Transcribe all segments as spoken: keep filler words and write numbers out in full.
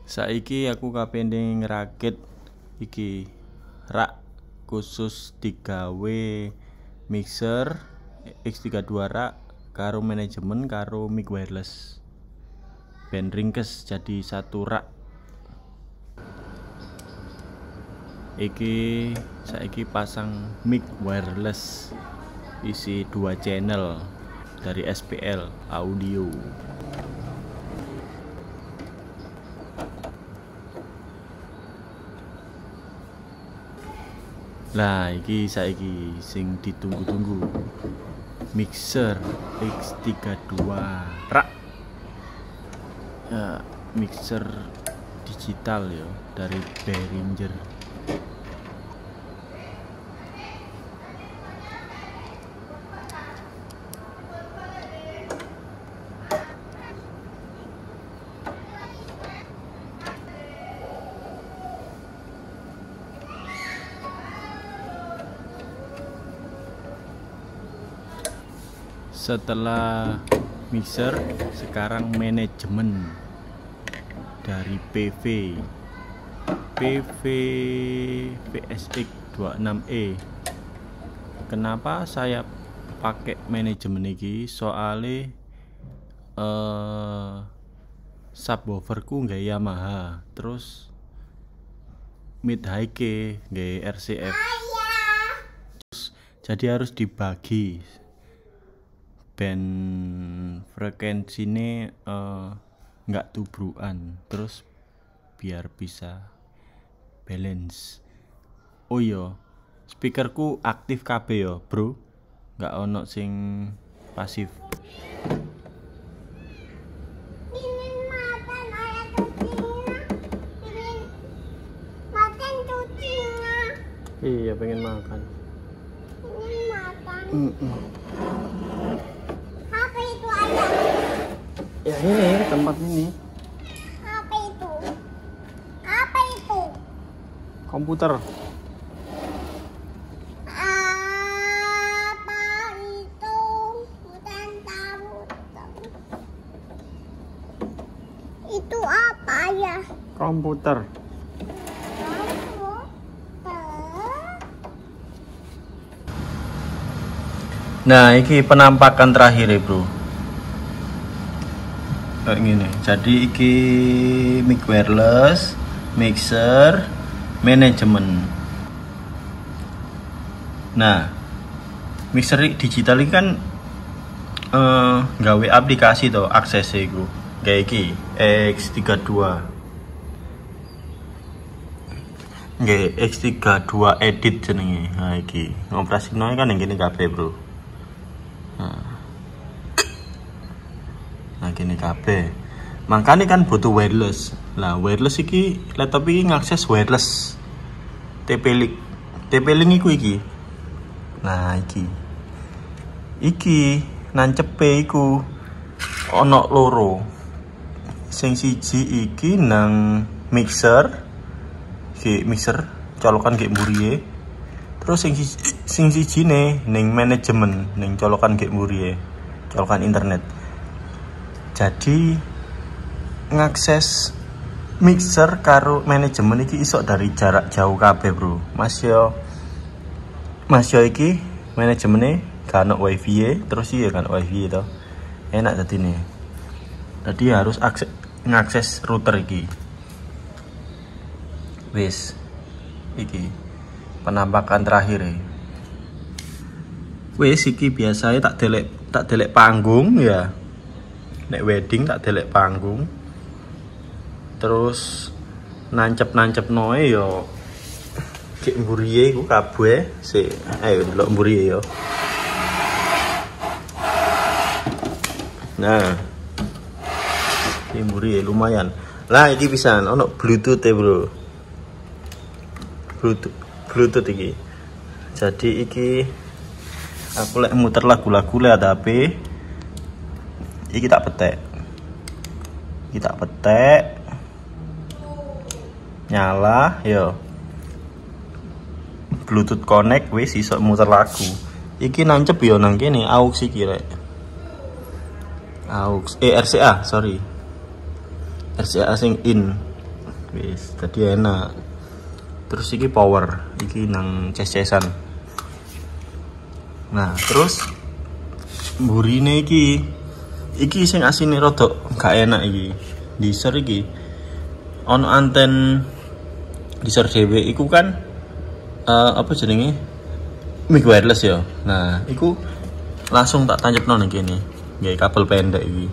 Saiki aku kapending ngerakit iki rak khusus digawe mixer X tiga puluh dua rak karo manajemen karo mic wireless ben ringkes jadi satu rak. Iki saiki pasang mic wireless isi dua channel dari S P L audio. Lah iki saiki sing ditunggu-tunggu mixer X tiga puluh dua rak ya, mixer digital ya dari Behringer. Setelah mixer, sekarang manajemen dari P V P V V S X dua puluh enam E. Kenapa saya pakai manajemen ini? Soalnya uh, subwooferku nggak Yamaha, terus mid high ke nggak R C F, jadi harus dibagi. Band frekuensi ini nggak uh, tubrukan, terus biar bisa balance. Oh iya, speakerku aktif kabeh yo bro, nggak ono sing pasif. Iya, pengen makan. Pengen makan. Mm -mm. Apa itu ayam? Ya ini tempat ini. Apa itu? Apa itu? Komputer. Apa itu? Bukan tahu. Itu apa ya? Komputer. Nah, ini penampakan terakhir ya bro. Kayak gini. Jadi iki mic wireless, mixer, manajemen. Nah, mixer digital ini kan uh, gawe aplikasi tuh aksesnya itu. Kayak iki X tiga puluh dua. Nggih, X tiga puluh dua edit jenenge. Nah iki ngoperasine kan yang gini kabeh bro. Nah gini kabeh. Makanya kan butuh wireless. Lah wireless iki laptop iki ngakses wireless. T P-Link. T P-Link iku iki. Nah iki. Iki nancepe iku ana loro. Sing siji iki nang mixer. Ki mixer colokan ki mburiye. Terus sing sing siji ne ning manajemen ning colokan ki mburiye. Colokan internet. Jadi ngakses mixer karo manajemen iki iso dari jarak jauh kabeh bro. Mas yo Mas yo iki manajemene gak ono wifi e, terus iya kan wifi to. Enak dadine. Jadi harus akses ngakses router iki. Wis iki penampakan terakhir e. Wis iki biasanya tak delek tak delek panggung ya. Nek wedding tak delek panggung. Terus nancep-nancep noe yo kek mburiye iku kabeh sik ayo delok mburiye yo. Nah. Iki mburiye lumayan. Lah iki pisan ono Bluetooth e, Bro. Bluetooth Bluetooth iki. Jadi iki aku lek muter lagu-lagu lewat H P. Iki tak petek. Iki tak petek. Nyala, yo. Bluetooth connect wis iso muter lagu. Iki nancep yo nang kene aux iki rek. Aux eh R C A, sorry. R C A sing in wis jadi enak. Terus iki power iki nang ces-cesan. Nah terus burine iki iki sing asine rodok gak enak iki deezer iki ono anten deezer dhewe iku kan uh, apa jenenge mic wireless ya. Nah iku langsung tak tancepno nang kene nggae kabel pendek iki.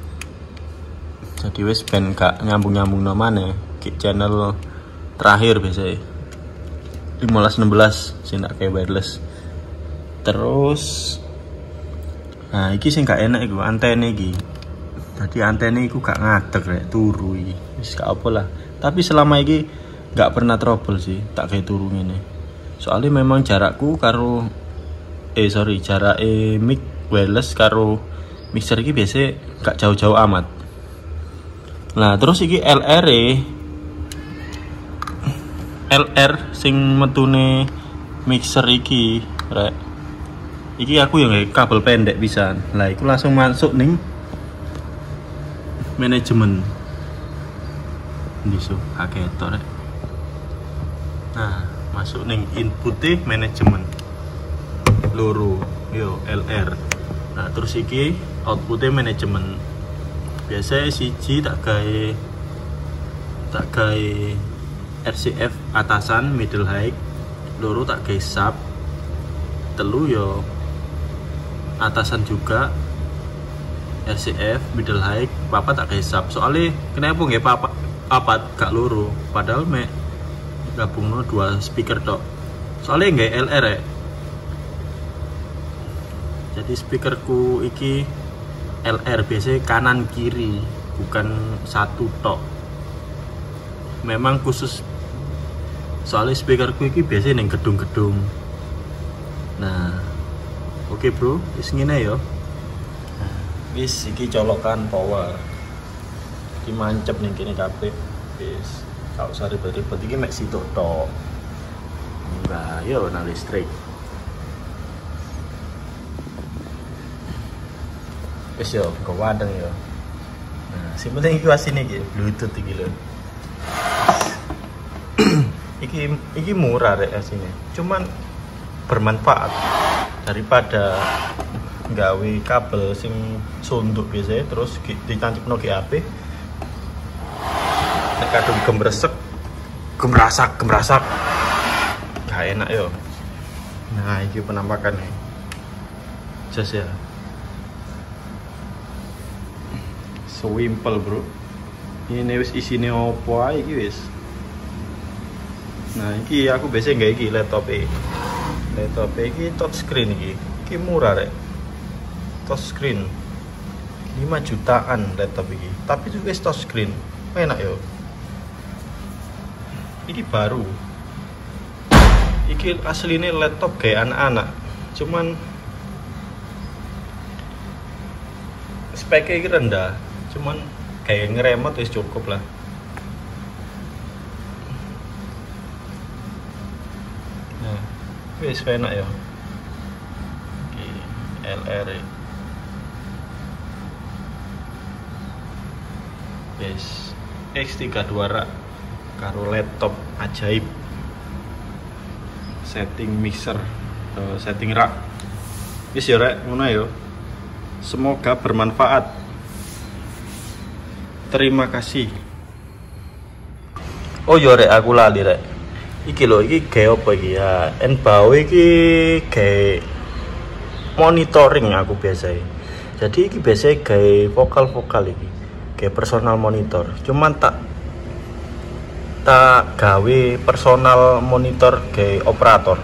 Jadi wis ben gak nyambung-nyambung namanya ke channel terakhir biasanya lima belas enam belas sing tak kayak wireless. Terus nah iki sing gak enak iku antene iki. Tadi antene iku gak ngadeg rek turu iki. Wis gak apa lah. Tapi selama iki gak pernah trouble sih tak kayak turu ngene. Soalnya memang jarakku karo eh sorry jarak eh mic wireless karo mixer iki biasa gak jauh-jauh amat. Nah terus iki L R e L R sing metune mixer iki rek. Iki aku yang kayak kabel pendek bisa. Lah iku langsung masuk ning manajemen. Ndiso akeh to rek. Nah, masuk ning input manajemen. Loro yo L R. Nah, terus iki output manajemen. Biasa siji tak gawe tak gawe R C F atasan middle high, loro tak gawe sub, telu yo atasan juga R C F middle high, papat tak gawe sub. Soalnya kenapa nggak papat papat gak loro, padahal mek gabungno dua speaker tok. Soalnya nggak L R ya. Jadi speakerku iki L R biasanya kanan kiri, bukan satu tok. Memang khusus soalnya speakerku iki biasanya neng gedung-gedung. Nah oke okay bro, wis ngene yo. Nah, wis iki colokan power iki mancep ning kene kabeh. Wis gak usah ribet-ribet iki mek sitok tok. Nah yo nang listrik. Wis yo ke wadeng yo. Nah sing penting iki asine iki bluetooth iki lho. Iki iki murah rek asine. Cuman bermanfaat daripada gawe kabel sing sunduk biasanya terus ditancapno ke H P. Nek kadung gemresek, gemrasak, gemrasak. Gak enak yo. Nah, iki penampakan nih. Jas ya. So simple, bro. Ini wis isine opo ae iki wis. Nah, iki aku biasa nggak iki laptop e. Laptop e iki touchscreen iki. Iki murah rek. Touchscreen lima jutaan laptop iki. Tapi juga touchscreen. Enak yo. Iki baru. Iki aslinya laptop kayak anak-anak. Cuman speknya iki rendah. Cuman kayak ngeremot wis cukup lah. Nah, wis enak ya. Oke, L R. Yes, X tiga puluh dua rak karo laptop ajaib. Setting mixer, uh, setting rak. Wis ya rek, ngono ya. Semoga bermanfaat. Terima kasih. Oh yo rek aku lali rek. Iki lho iki gawe apa iki ya? Enbao iki gawe monitoring aku biasa. Jadi iki biasa gawe vokal-vokal iki. Gawe personal monitor. Cuman tak tak gawe personal monitor gawe operator.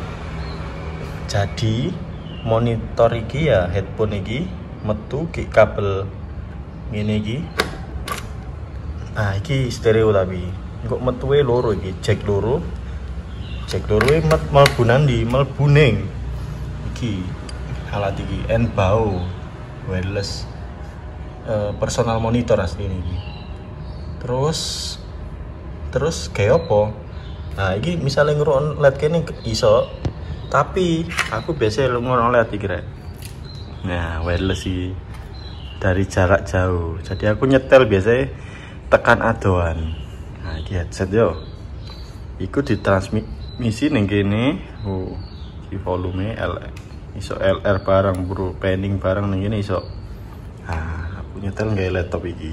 Jadi monitor iki ya headphone iki metu ki kabel ngene iki. Nah, iki stereo tapi kok metuwe loro iki, jack loro. Jack loro e mlebu nandi, mlebu ning iki alat iki Enbao wireless uh, personal monitor asli ini. Terus terus kayak apa? Nah, iki misalnya ngrungokno L E D kene iso. Tapi aku biasa ngrungokno L E D iki rek. Nah, wireless iki dari jarak jauh. Jadi aku nyetel biasanya tekan adoan. Nah, iki headset yo. Iku ditransmisi ning kene. Oh, iki volume L iso L R barang, bro. Panning barang ning kene iso. Ah, aku nyetel nggae laptop iki.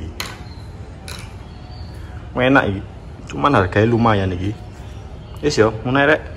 Enak iki. Cuman harganya lumayan iki. Wis yo, ngono rek.